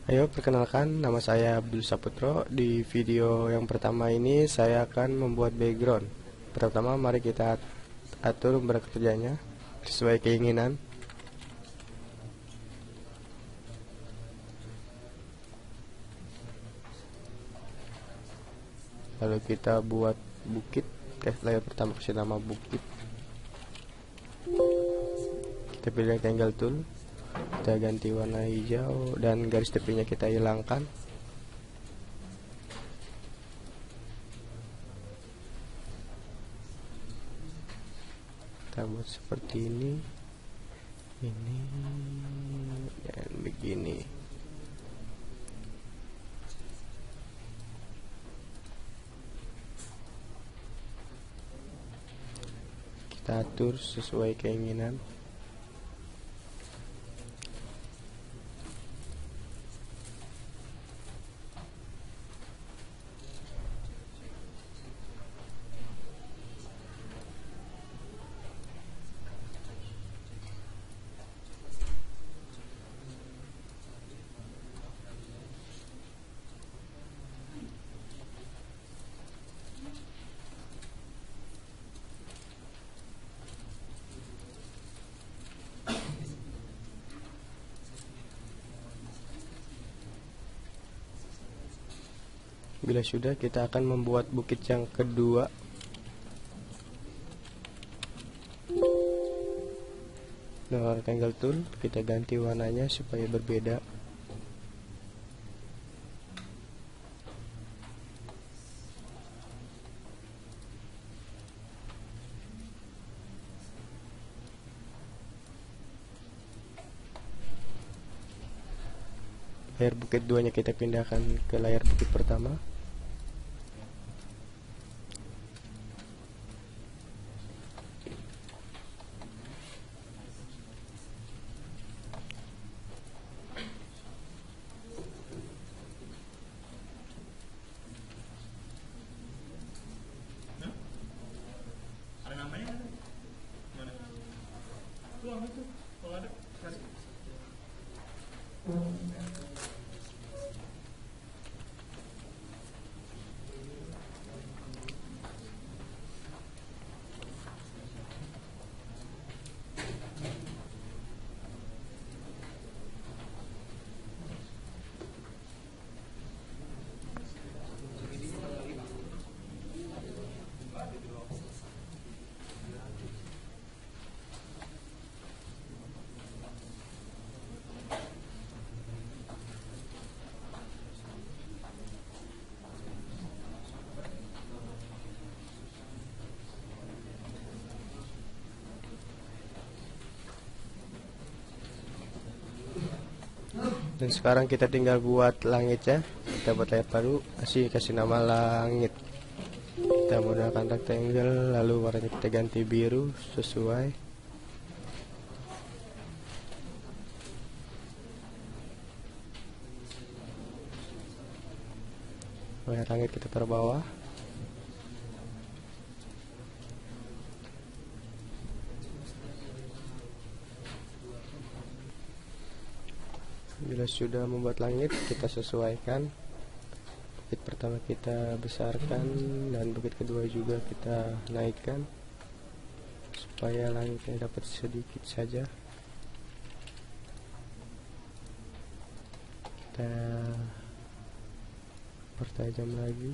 Ayo, perkenalkan, nama saya Abdul Saputro. Di video yang pertama ini saya akan membuat background. Pertama, mari kita atur bekerjanya sesuai keinginan. Lalu kita buat bukit. Layer pertama kasih nama bukit. Kita pilih rectangle tool. Kita ganti warna hijau dan garis tepinya kita hilangkan. Kita buat seperti ini dan begini. Kita atur sesuai keinginan. Bila sudah, kita akan membuat bukit yang kedua. Dengan rectangle tool, kita ganti warnanya supaya berbeda. Layar bukit 2-nya kita pindahkan ke layar bukit pertama. Dan sekarang kita tinggal buat langitnya. Kita buat layar baru, kasih nama langit. Kita menggunakan rectangle, lalu warnanya kita ganti biru sesuai. Layar langit kita taruh bawah. Bila sudah membuat langit, kita sesuaikan. Bukit pertama kita besarkan dan bukit kedua juga kita naikkan supaya langitnya dapat sedikit saja. Kita pertajam lagi.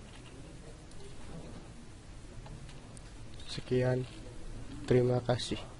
Sekian, terima kasih.